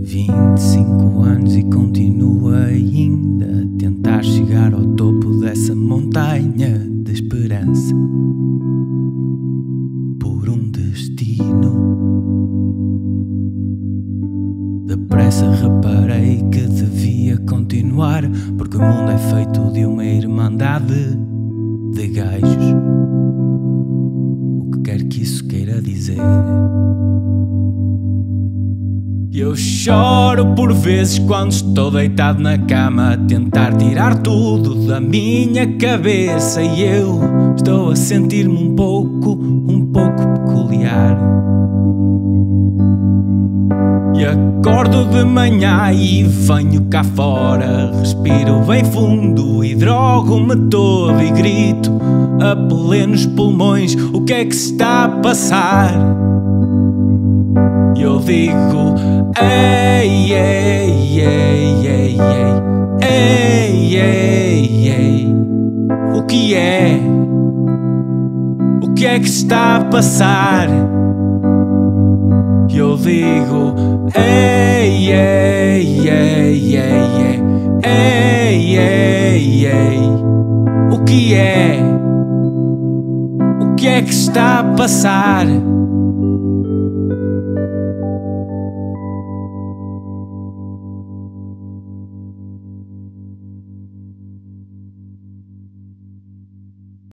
25 anos e continuo ainda a tentar chegar ao topo dessa montanha de esperança por um destino. Depressa reparei que devia continuar, porque o mundo é feito de uma irmandade de gajos, o que quer que isso queira dizer. Eu choro por vezes quando estou deitado na cama a tentar tirar tudo da minha cabeça, e eu estou a sentir-me um pouco peculiar. E acordo de manhã e venho cá fora, respiro bem fundo e drogo-me todo e grito a plenos pulmões: o que é que se está a passar? E eu digo: ei, ei, ei, ei, ei, ei, ei, ei, o que é? O que é que se está a passar? E eu digo: ei, ei, ei, ei, ei, ei, ei, ei, o que é? O que é que se está a passar?